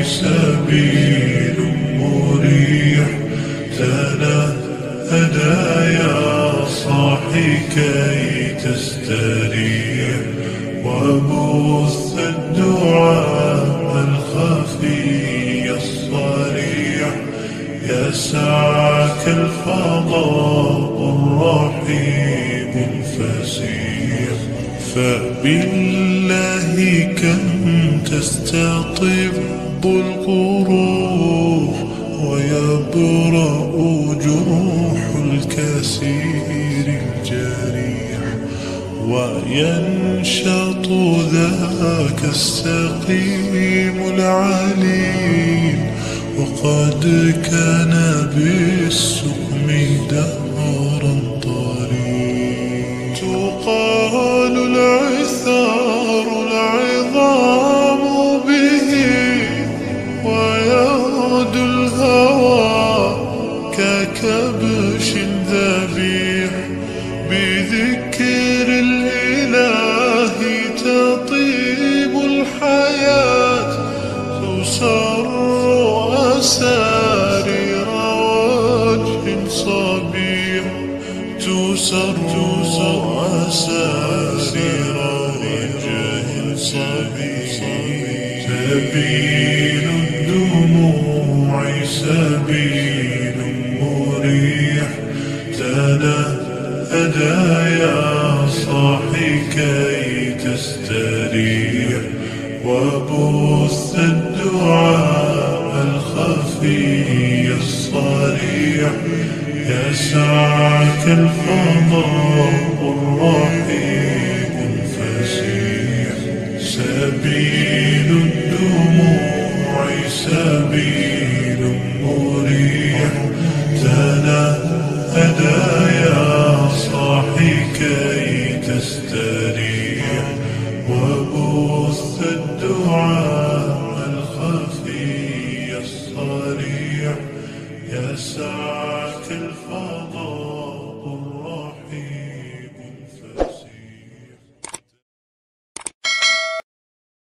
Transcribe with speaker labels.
Speaker 1: سبيل مريح تنهدى يا صاحي كي تستريح وبث الدعاء الخفي الصريح يسعك الفضاء الرحيم الفسيح فبالله كم تستطب القروح ويبرأ جروح الكثير الجريح وينشط ذاك السقيم العليل وقد كان بالسقم دهرا طريق تقال العثار العظام به ويغدو الهوى ككبش ذبيح بذكر الإله تطيب الحياة تسر أسارير وجه صبيح تسر أسارير وجه صبيح سبيل الدموع سبيل مريح تنهدى يا صاحي كي تستريح وبث الدعاء الخفي الصريح يسعك الفضاء الرحيم الفسيح سبيل الدموع سبيل مريح تنهدى يا صاحي كي تستريح وبث الدعاء الخفي الصريح يسعك الفضاء